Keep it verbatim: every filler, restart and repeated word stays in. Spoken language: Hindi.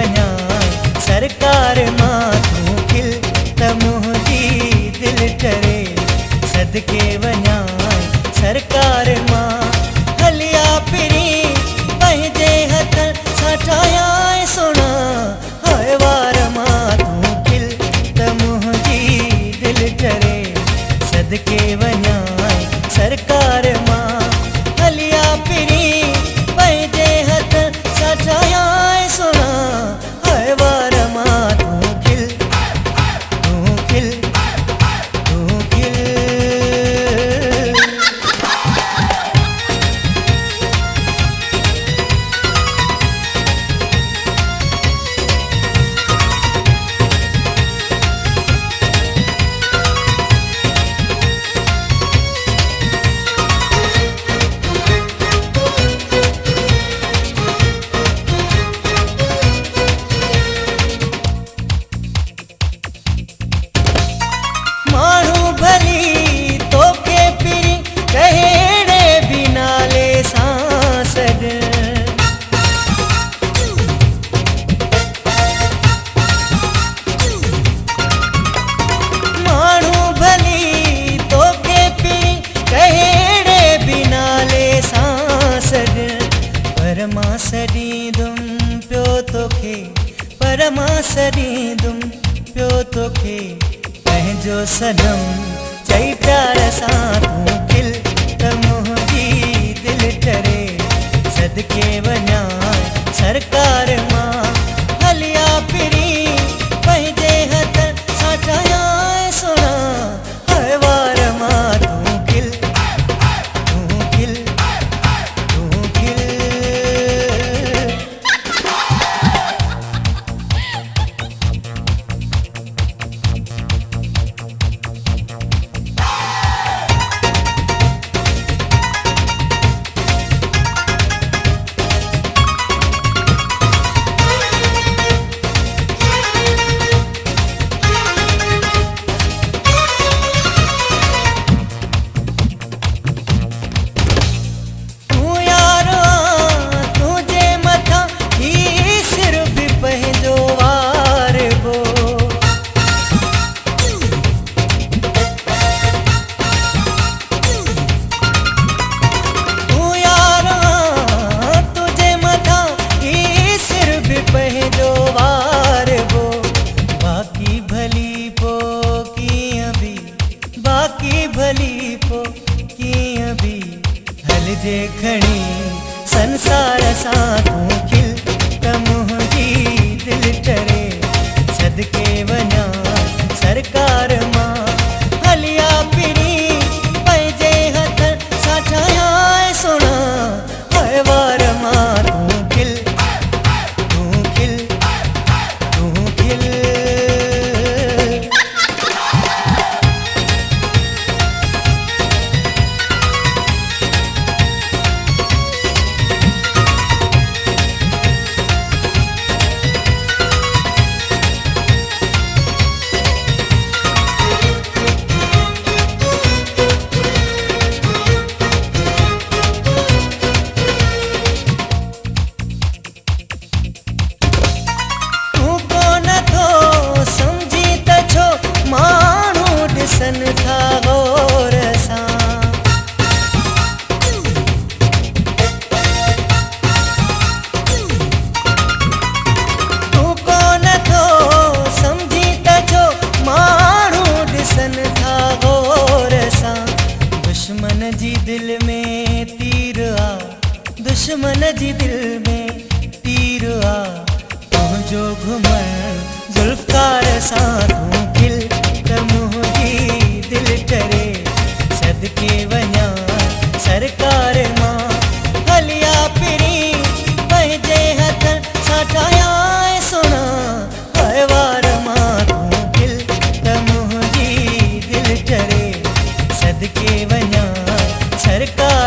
वञा सरकार मां तूं खिल त मुंहिंजी दिल टरे सदके वञा सरकार मां हलिया पिरी पंहिंजे हथ सां ठाहिया सोना हाय वार मां तूं खिल त मुंहिंजी दिल टरे सदके वञा सरकार मां हलिया पिरी पंहिंजे हथ सां ठाहिया सोना हाय वार मां तूं खिल तूं खिल तूं खिल। माण्हू भली तोखे पिरी कहिड़े बि नाले सां सॾ माण्हू भली तोखे पिरी कहिड़े बि नाले सां सॾ पर मां सॾींदुमि पियो तोखे पर मां सॾींदुमि पियो तोखे पंहिंजो सनम चई प्यार सां तूं खिल त मुंहिंजी दिल टरे सदके वञा सरकार मां हलिया पिरी पंहिंजे हथ सां ठाहिया सोना हाय वार मां तूं खिल तूं खिल तूं खिल। बाकी भली पो कीअं बि हलजे खणी संसार सां तूं खिल त मुंहिंजी दिल टरे सदके वञा सरकार मां हलिया पिरी पंहिंजे हथ सां ठाहिया सोना हाय वार मां तूं खिल तूं खिल तूं खिल। सन था गौर सां तूं कोन थो सम्झी त छो माण्हू ॾिसन था गौर सां दुश्मन जी दिल में तीर आ दुश्मन जी दिल में तीर आ तुंहिंजो घुमण ज़ुल्फ़कार सां तूं खिल त मुंहिंजी दिल टरे सदके वञा सरकार मां हलिया पिरी पंहिंजे हथ सां ठाहिया सोना हाय वार मां तूं खिल त मुंहिंजी दिल टरे सदके वञा सरकार